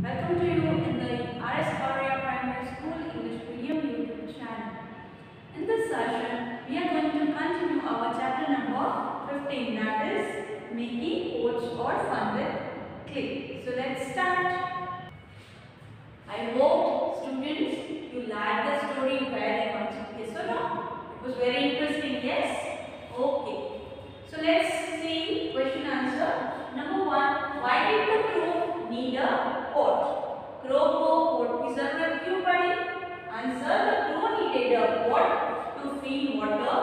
Welcome to you in the RS Korea Primary School English Medium YouTube channel. In this session, we are going to continue our chapter number 15, that is making pots or fun with clay. So let's start. I hope students you like the story very much. Yes or no? It was very interesting. Yes? Okay. So let's see question answer. Number 1. Why did the crow need a pot? Crow को pot की जरूरत क्यों पड़ी? Answer. The crow needed a pot to feed water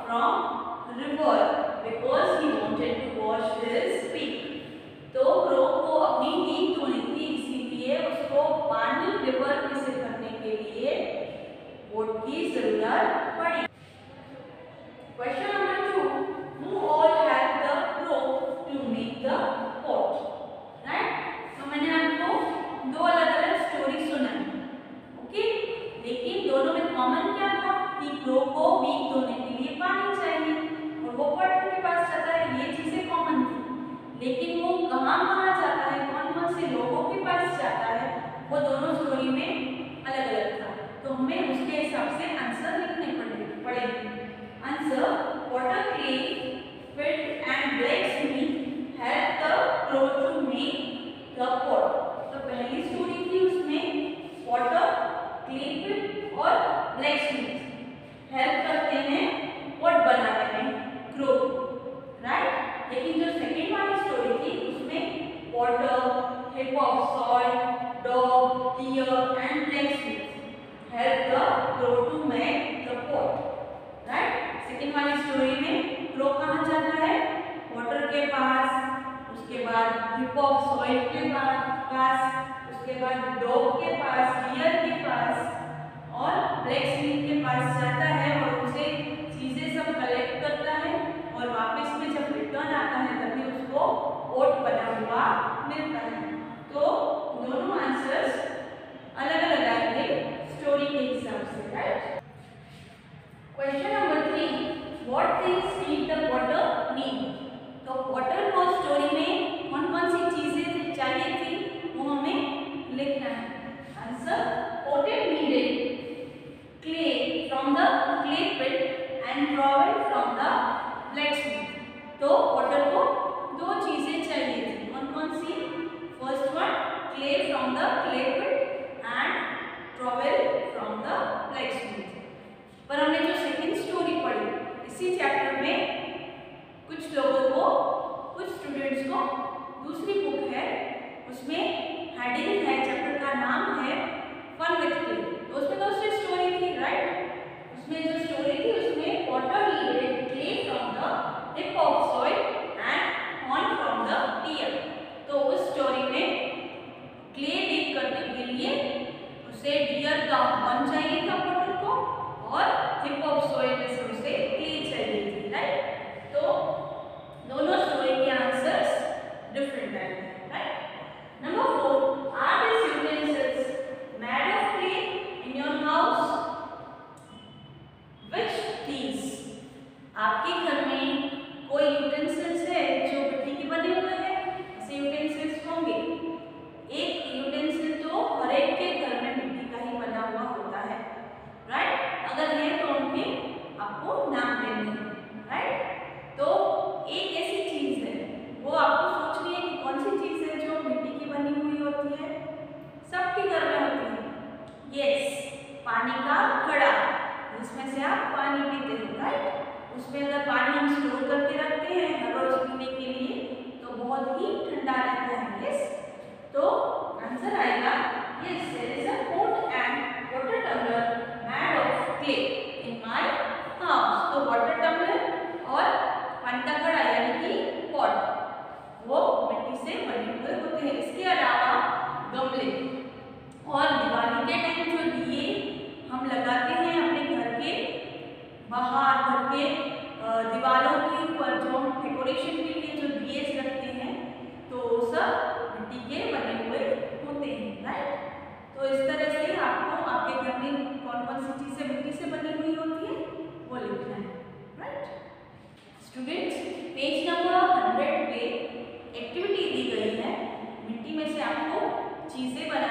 from river because he wanted to wash his feet. तो crow को अपनी नींद धोनी थी, इसीलिए उसको पानी रिवर में से भरने के लिए pot की जरूरत पड़ी. Question number 2. Who all helped the crow to make the pot? Right? तो मैंने आपको दो अलग-अलग स्टोरी सुनाई, ओके? लेकिन दोनों में कॉमन क्या था कि क्रो को मीट धोने के लिए पानी चाहिए और वो पॉटर के पास जाता है, ये चीजें कॉमन थी. लेकिन वो कहाँ जाता है, कौन-कौन से लोगों के पास जाता है, वो दोनों स्टोरी में अलग-अलग था. तो हमें उसके हिसाब से आंसर लिखने पड़ेंगे. Answer. Water, clay, pit and blacksmith help the crow to make the pot. तो पहली स्टोरी थी उसमें water, clay pit और blacksmith हेल्प करते हैं pot बनाने में crow, राइट? लेकिन जो सेकेंड वाली स्टोरी थी उसमें water, heap of soil, dog, deer and blacksmith help the crow to make the pot. Right? Second वाली स्टोरी में क्रो कहाँ जाता है? वाटर के पास, उसके बाद हिप ऑफ सॉइल के पास, उसके बाद डॉग के पास, डियर के पास और ब्लैकस्मिथ के पास जाता है और उनसे चीजें सब कलेक्ट करता है और वापस में जब रिटर्न आता है तभी उसको पोट बना हुआ मिलता है. तो दोनों आंसर्स अलग-अलग आएंगे स्टोरी के हिसाब से, right? Question number 3. What things did the potter need? तो potter को स्टोरी में कौन-कौन सी चीजें चाहिए थी वो हमें लिखना है. Answer. Potter needed clay from the clay pit and trowel from the blacksmith. तो potter को दो चीजें चाहिए थी. कौन-कौन सी? First one, clay from the clay pit and trowel from the blacksmith. पर हमने जो सेकंड स्टोरी पढ़ी इसी चैप्टर में कुछ लोगों को, कुछ स्टूडेंट्स को दूसरी बुक है उसमें हेडिंग है, चैप्टर का नाम है फन विद क्ले. तो उसमें दूसरी स्टोरी थी, राइट? उसमें जो स्टोरी थी उसमें water needed clay from the heap of soil and horn from the deer. तो उस स्टोरी में क्ले लीक करने के लिए उसे डियर का हॉर्न चाहिए था वाटर को और हिप ऑफ सॉइल में से उसे क्ले चाहिए थी, राइट? तो दोनों स्टोरी के आंसर्स डिफरेंट है, right? Number 4. Are these utensils made of clay in your house? Which these? आपके घर में कोई यूटेंसिल्स है जो मिट्टी के बने हुए हैं? ऐसे यूटेंसिल्स होंगे. एक यूटेंसिल तो हर एक के घर में मिट्टी का ही बना हुआ होता है, राइट? अगर है तो उनके आपको नाम देने हैं, राइट? तो एक ऐसी चीज है वो आपको सोचनी है कि कौन सी चीज है जो मिट्टी की बनी हुई होती है, सबके घर में होती है. यस, पानी का घड़ा जिसमें से आप पानी पीते हो, राइट? उसमें अगर पानी हम स्टोर करके रखते हैं हर रोज पीने के लिए तो बहुत ही ठंडा रहता है. यस, तो आंसर आएगा yes, there is a pot and water tumbler made of clay in my house. तो वाटर टम्बलर और पानी का घड़ा यानी कि पॉट वो मिट्टी से बने हुए होते हैं. इसके अलावा गमले और दिवाली के टाइम जो दिए हम लगाते हैं अपने घर के बाहर, घर के दीवारों के ऊपर जो हम डेकोरेशन के लिए जो दिए रखते हैं तो सब मिट्टी के बने हुए होते हैं, राइट? तो इस तरह से आपको आपके घर में कौन-कौन सी चीजें मिट्टी से बनी हुई होती है वो लिखना है, राइट? स्टूडेंट्स, पेज नंबर 100 पे एक्टिविटी दी गई है. मिट्टी में से आपको चीजें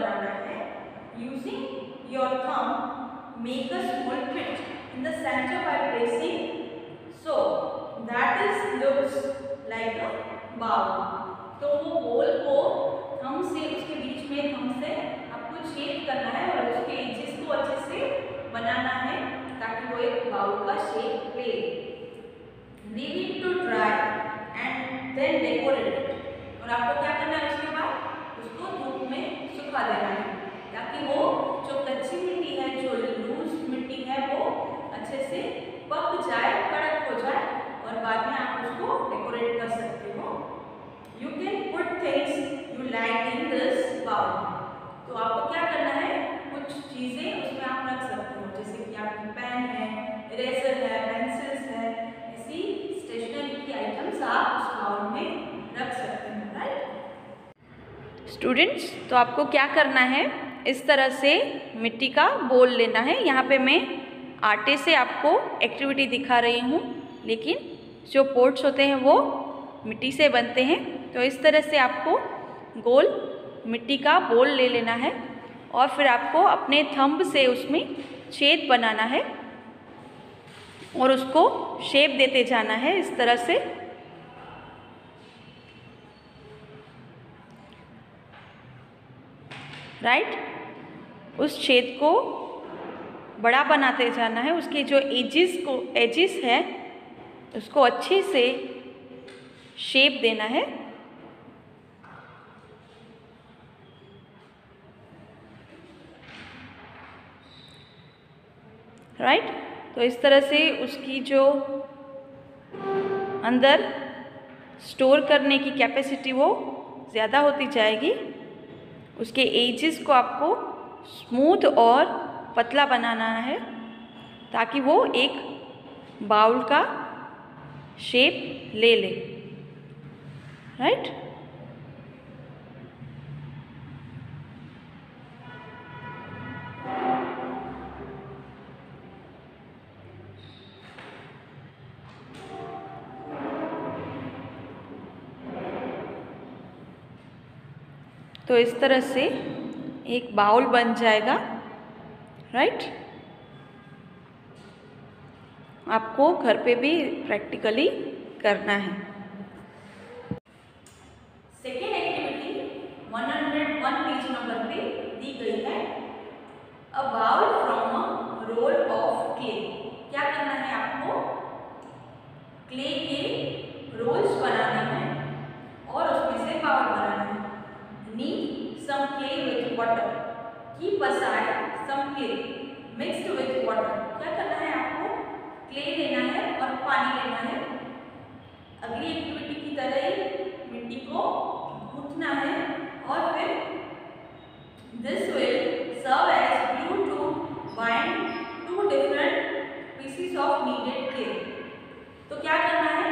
बनाना है। Using your thumb make a small pitch in the centre by pressing so that is looks like a bowl. तो वो बॉल को थंब से, उसके बीच में थंब से आपको छेद करना है और उसके एजेस को अच्छे से बनाना है ताकि वो एक बाउल का शेप ले। Leave it to dry and then decorate it. और आपको क्या करना है, उसके बाद उसको धूप में सुखा देना है ताकि वो जो कच्ची मिट्टी है, जो लूज मिट्टी है, वो अच्छे से पक जाए, कड़क हो जाए और बाद में आप उसको डेकोरेट कर सकते हो। You can put things you like in this bowl. तो आपको क्या करना है, कुछ चीज़ें उसमें आप रख सकते हो, जैसे कि आपकी पेन है, इरेजर है, पेंसिल्स है, ऐसी स्टेशनरी की आइटम्स आप उस बाउल में रख सकते हैं, राइट। स्टूडेंट्स, तो आपको क्या करना है, इस तरह से मिट्टी का बोल लेना है। यहाँ पे मैं आटे से आपको एक्टिविटी दिखा रही हूँ, लेकिन जो पोट्स होते हैं वो मिट्टी से बनते हैं। तो इस तरह से आपको गोल मिट्टी का बोल ले लेना है और फिर आपको अपने थंब से उसमें छेद बनाना है और उसको शेप देते जाना है इस तरह से। राइट, उस छेद को बड़ा बनाते जाना है, उसके जो एजिस है उसको अच्छे से शेप देना है। राइट, तो इस तरह से उसकी जो अंदर स्टोर करने की कैपेसिटी वो ज़्यादा होती जाएगी। उसके एजेस को आपको स्मूथ और पतला बनाना है ताकि वो एक बाउल का शेप ले ले। राइट, तो इस तरह से एक बाउल बन जाएगा। राइट, आपको घर पे भी प्रैक्टिकली करना है। सेकेंड एक्टिविटी 101 पेज नंबर पे दी गई है। A bowl from a roll of clay. क्या करना है आपको, क्ले के रोल्स बनाने हैं और उसमें से बाउल बनाना है। Knead some clay with water. Keep aside some clay mixed with water. क्या करना है आपको, क्ले लेना है और पानी लेना है। अगली एक्टिविटी की तरह ही मिट्टी को गूंथना है और फिर this will serve as glue to bind two different pieces of kneaded clay. तो क्या करना है,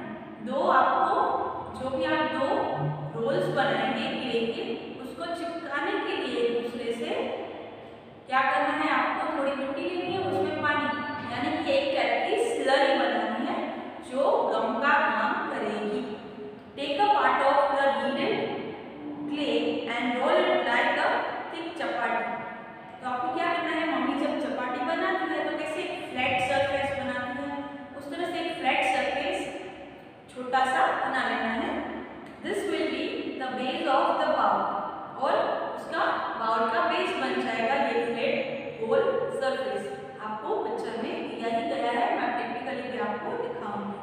जो भी आप दो रोल्स बनाएंगे क्ले के, उसको चिपकाने के लिए एक दूसरे से क्या करना है, आपको थोड़ी मिट्टी लेनी है, उसमें पानी, यानी कि एक टाइप की स्लरी बनानी है जो गम का काम करेगी। Take a part of the kneaded clay and roll it like a thick chapati. तो आपको क्या करना है, मम्मी जब चपाटी बनाती है तो कैसे फ्लैट सरफेस बनाती है, उस तरह से एक फ्लैट सरफेस छोटा सा बना लेना है। This will be the base of the bowl, और उसका बाउल का बेस बन जाएगा ये फ्लैट गोल सरफेस। आपको पिक्चर में दिया ही गया है, मैं प्रैक्टिकली भी आपको दिखाऊंगी।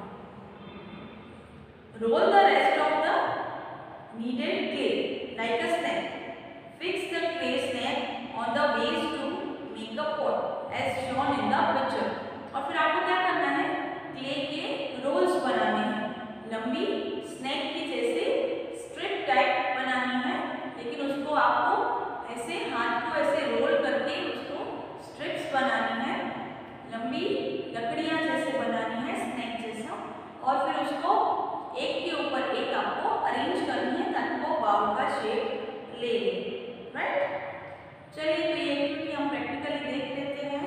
Roll the rest of the kneaded clay like a snake. Fix the clay snake on the base to make a pot as shown in the picture. और फिर आपको क्या करना है, क्ले के रोल्स बनाने हैं, लंबी स्नैक की जैसे स्ट्रिप टाइप बनानी है, लेकिन उसको आपको ऐसे हाथ को ऐसे रोल करके उसको स्ट्रिप्स बनानी है, लंबी लकड़ियां जैसे बनानी है, स्नैक जैसा, और फिर उसको एक के ऊपर एक आपको अरेंज करनी है ताकि वो बाउल का शेप ले ले। राइट, चलिए तो ये एक्टिविटी हम प्रैक्टिकली देख लेते हैं।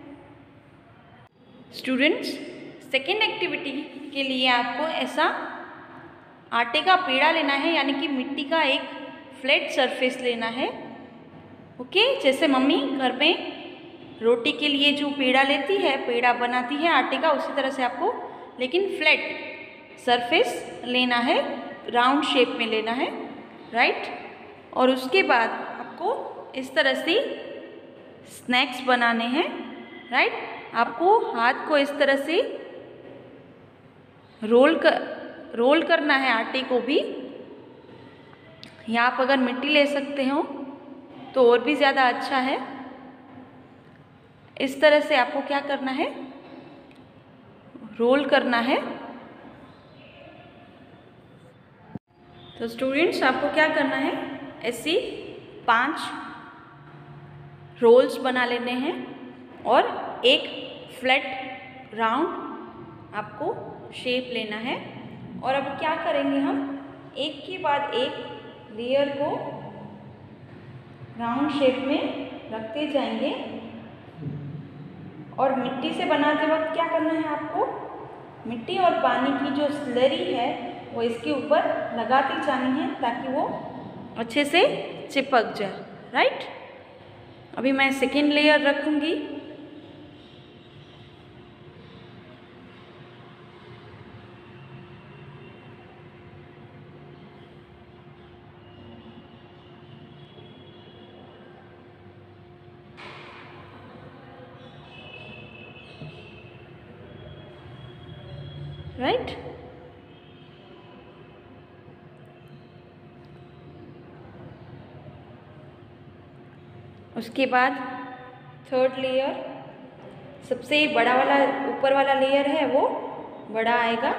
स्टूडेंट्स, सेकेंड एक्टिविटी के लिए आपको ऐसा आटे का पेड़ा लेना है, यानी कि मिट्टी का एक फ्लैट सरफेस लेना है ओके, जैसे मम्मी घर में रोटी के लिए जो पेड़ा लेती है, पेड़ा बनाती है आटे का, उसी तरह से आपको लेकिन फ्लैट सरफेस लेना है, राउंड शेप में लेना है, राइट। और उसके बाद आपको इस तरह से स्नैक्स बनाने हैं, राइट। आपको हाथ को इस तरह से रोल करना है आटे को भी, या आप अगर मिट्टी ले सकते हो तो और भी ज़्यादा अच्छा है। इस तरह से आपको क्या करना है, रोल करना है। तो स्टूडेंट्स आपको क्या करना है, ऐसी 5 रोल्स बना लेने हैं और एक फ्लैट राउंड आपको शेप लेना है। और अब क्या करेंगे, हम एक के बाद एक लेयर को राउंड शेप में रखते जाएंगे। और मिट्टी से बनाते वक्त क्या करना है आपको, मिट्टी और पानी की जो स्लरी है वो इसके ऊपर लगाती जानी है ताकि वो अच्छे से चिपक जाए, राइट। अभी मैं सेकेंड लेयर रखूँगी। राइट, उसके बाद थर्ड लेयर, सबसे बड़ा वाला ऊपर वाला लेयर है वो बड़ा आएगा।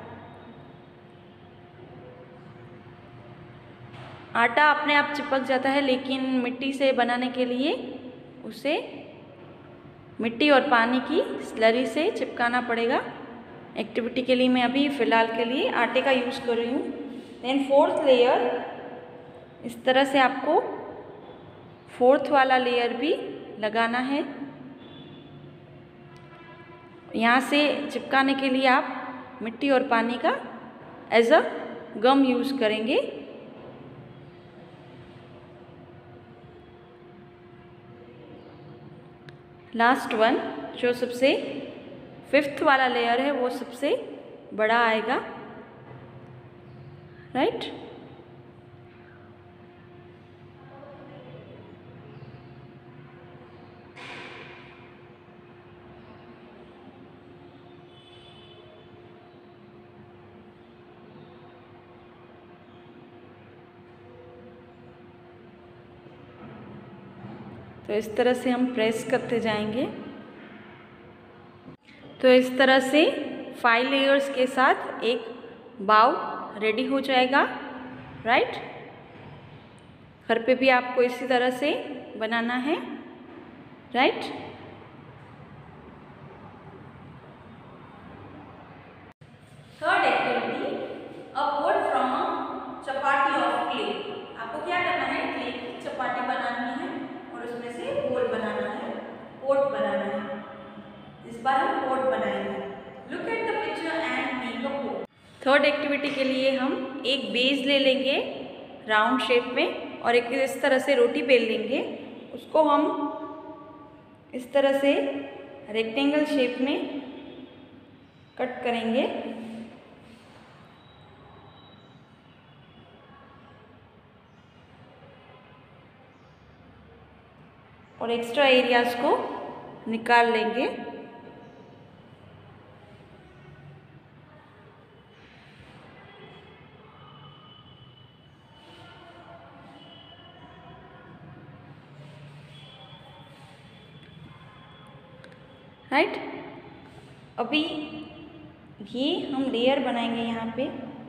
आटा अपने आप चिपक जाता है, लेकिन मिट्टी से बनाने के लिए उसे मिट्टी और पानी की स्लरी से चिपकाना पड़ेगा। एक्टिविटी के लिए मैं अभी फ़िलहाल के लिए आटे का यूज़ कर रही हूँ। देन फोर्थ लेयर, इस तरह से आपको फोर्थ वाला लेयर भी लगाना है। यहाँ से चिपकाने के लिए आप मिट्टी और पानी का एज अ गम यूज़ करेंगे। लास्ट वन, जो सबसे 5th वाला लेयर है वो सबसे बड़ा आएगा, राइट। तो इस तरह से हम प्रेस करते जाएंगे। तो इस तरह से 5 लेयर्स के साथ एक बाउल रेडी हो जाएगा, राइट। घर पे भी आपको इसी तरह से बनाना है, right. Third activity, a pot from chapati of clay. आपको क्या करना है, क्ले की चपाटी बनानी है और उसमें से बोल बनाना है, पोट बनाना है। इस बार हम पोट बनाएंगे। Look at the picture and make a pot. Third activity के लिए हम एक बेस ले लेंगे राउंड शेप में और एक इस तरह से रोटी बेल लेंगे। उसको हम इस तरह से रेक्टेंगल शेप में कट करेंगे। और एक्स्ट्रा एरियाज को निकाल लेंगे। राइट, अभी ये हम लेयर बनाएंगे यहाँ पे।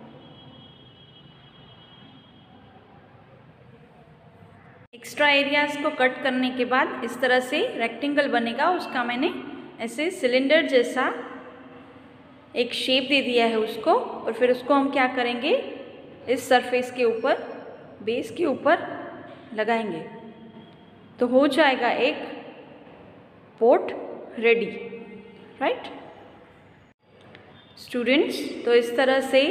एक्स्ट्रा एरियाज को कट करने के बाद इस तरह से रेक्टेंगल बनेगा, उसका मैंने ऐसे सिलेंडर जैसा एक शेप दे दिया है उसको। और फिर उसको हम क्या करेंगे, इस सरफेस के ऊपर, बेस के ऊपर लगाएंगे तो हो जाएगा एक पोट रेडी, राइट स्टूडेंट्स। तो इस तरह से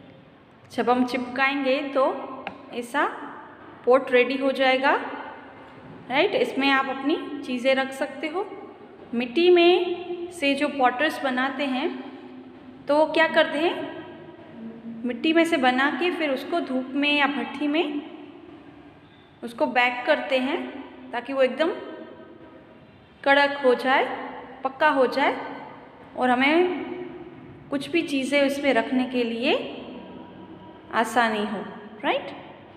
जब हम चिपकाएंगे तो ऐसा पोट रेडी हो जाएगा। राइट। इसमें आप अपनी चीज़ें रख सकते हो। मिट्टी में से जो पॉटर्स बनाते हैं तो वो क्या करते हैं, मिट्टी में से बना के फिर उसको धूप में या भट्ठी में उसको बेक करते हैं ताकि वो एकदम कड़क हो जाए, पक्का हो जाए और हमें कुछ भी चीज़ें उसमें रखने के लिए आसानी हो, right.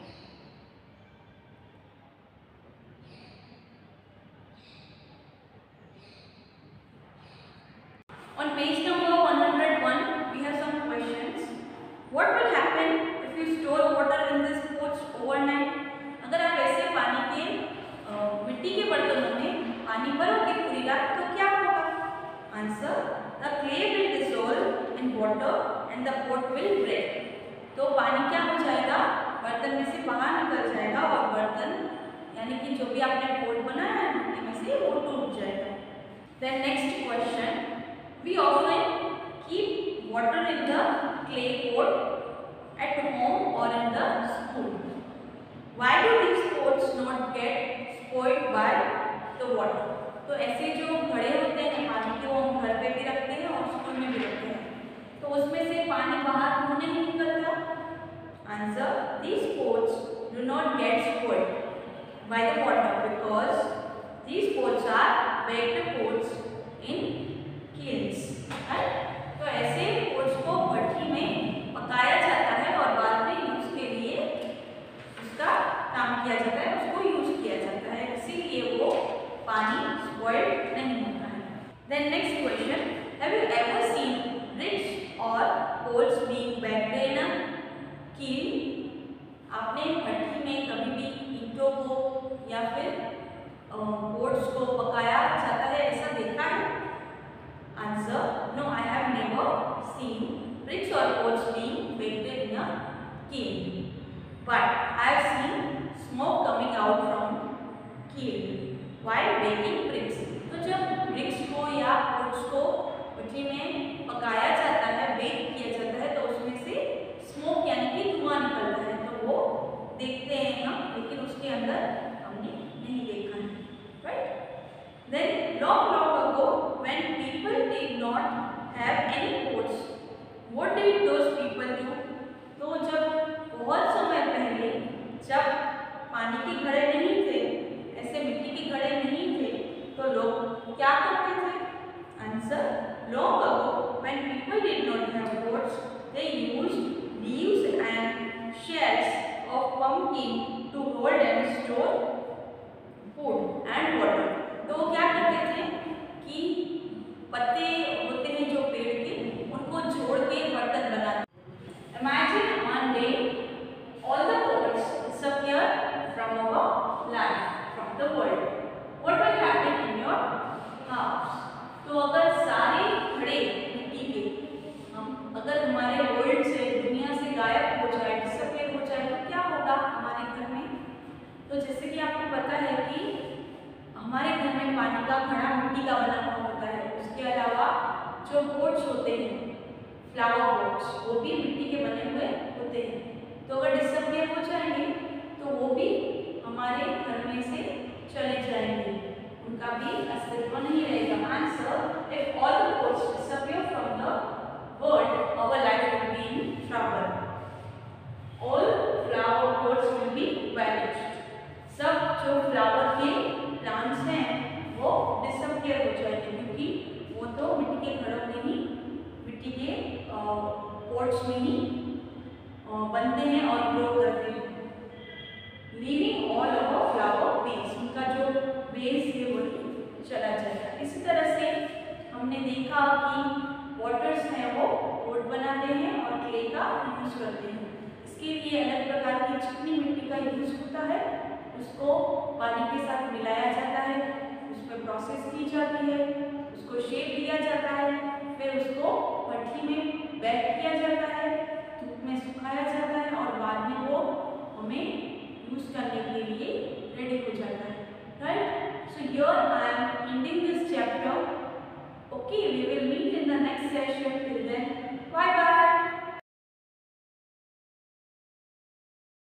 On page number 101, we have some questions. What will happen if you store water in this pots overnight? अगर आप ऐसे पानी के मिट्टी के बर्तनों में पानी भरोगे पूरी रात तो क्या होगा? Answer: the clay will dissolve in water and the pot will break. तो पानी क्या हो जाएगा, बर्तन में से बाहर निकल जाएगा और बर्तन यानी कि जो भी आपने पोट बनाया है मिट्टी में से वो टूट जाएगा। Then next question. We often keep water in the clay pot at home or in the school. Why do these pots not get spoiled by the water? तो ऐसे जो घड़े होते हैं पानी के वो हम घर पे भी रखते हैं और स्कूल में भी रखते हैं, तो उसमें से पानी बाहर क्यों नहीं निकलता? Answer: these pots do not get spoiled by the water because these pots are baked pots in kilns, right? तो ऐसे पोट्स को भट्ठी में पकाया जाता है और बाद में यूज के लिए उसका काम किया जाता है, उसको यूज किया जाता है, इसीलिए वो पानी स्पॉइल्ड नहीं होता है। Then next question: have you ever seen bricks or pots being baked in a kiln? आपने भट्ठी में कभी भी ईंटों को या फिर पोट्स को पकाया जाता है ऐसा देखा है? Answer: no, I have never seen bricks or pots being baked in a kiln, but I have seen smoke coming out from kiln while baking bricks. तो जब bricks को या pots को भट्ठी में पकाया जाता है, बेक किया जाता है, तो उसमें से स्मोक यानी कि धुआं निकलता है, तो वो देखते हैं हम, लेकिन उसके अंदर हमने नहीं देखा है, right? Then long ago, when people did not have any pots, what did those people do? तो जब बहुत समय पहले जब पानी के घड़े नहीं थे, ऐसे मिट्टी के घड़े नहीं थे, तो लोग क्या करते थे? Answer: long ago, when people did not have pots, they used leaves and shells of pumpkin to hold and store food and water. तो वो क्या करते थे कि पत्ते होते हैं जो पेड़ के, उनको जोड़ के बर्तन बनाते। Imagine one day all the pots disappear from our life, from the world. What will happen in your house? तो अगर सारे घड़े मिट्टी के अगर हमारे वर्ल्ड से, दुनिया से गायब हो जाए, डिसअपियर हो जाए, तो क्या होगा हमारे घर में? तो जैसे कि आपको पता है कि हमारे घर में पानी का घड़ा मिट्टी का बना हुआ होता है, उसके अलावा जो पोट्स होते हैं, फ्लावर पोट्स, वो भी मिट्टी के बने हुए होते हैं। तो अगर डिसअपियर हो जाएंगे तो वो भी हमारे घर में से चले जाएंगे, उनका भी अस्तित्व नहीं रहेगा। Answer: if all the pots disappear from the world, our life will be in trouble. All flower pots will be vanished. सब जो फ्लावर के प्लांट्स हैं वो डिसअपियर हो जाएंगे, क्योंकि वो तो मिट्टी के घड़ों में ही, मिट्टी के पोट्स में ही बनते हैं और ग्रो करते हैं। Leaving all over flower base, उनका जो बेस है वो चला जाएगा। इसी तरह से हमने देखा कि वाटर्स हैं वो पोट बनाते हैं और क्ले का यूज करते हैं। इसके लिए अलग प्रकार की चिकनी मिट्टी का यूज होता है, उसको पानी के साथ मिलाया जाता है, उसमें प्रोसेस की जाती है, उसको शेप दिया जाता है, फिर उसको भट्ठी में बेक किया जाता है,